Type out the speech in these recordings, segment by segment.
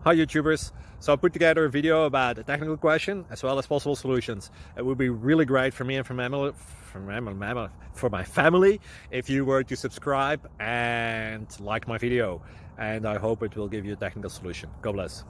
Hi YouTubers. So I put together a video about a technical question as well as possible solutions. It would be really great for me and for my family if you were to subscribe and like my video, and I hope it will give you a technical solution. God bless.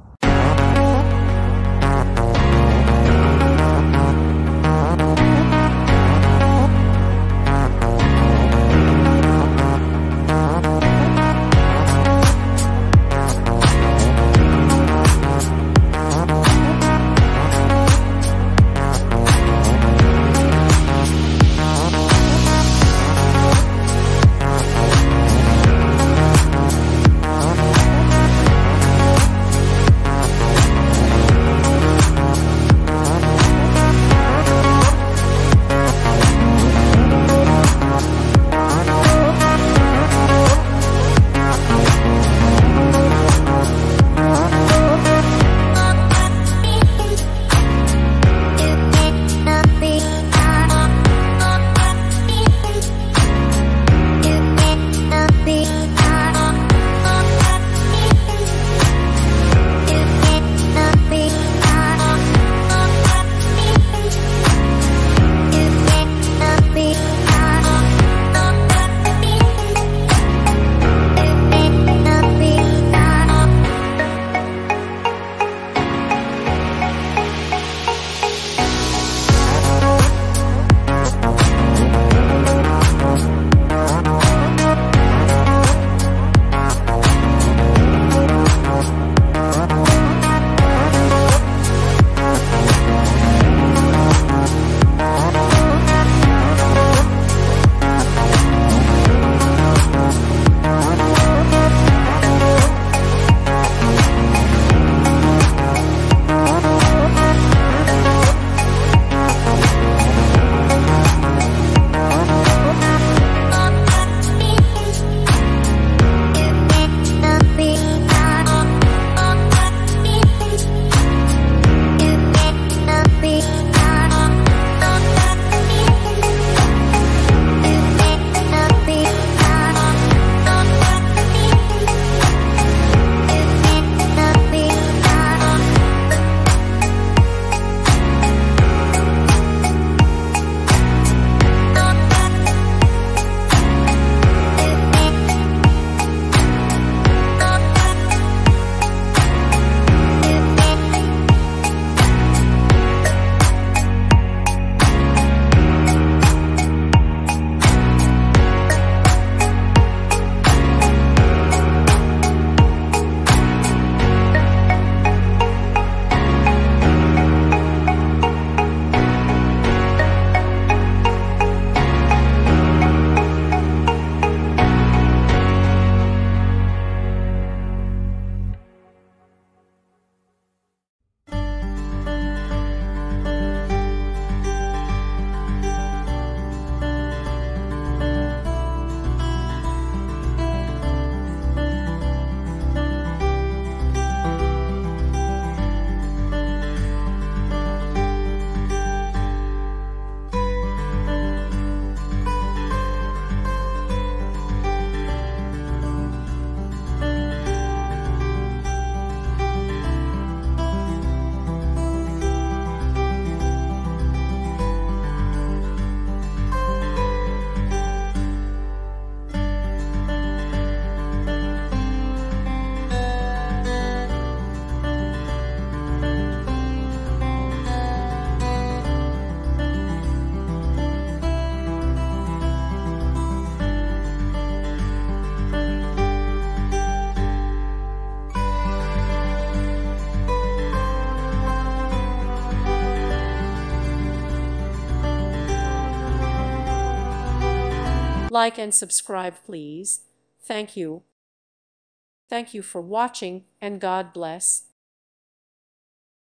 Like and subscribe, please. Thank you. Thank you for watching, and God bless.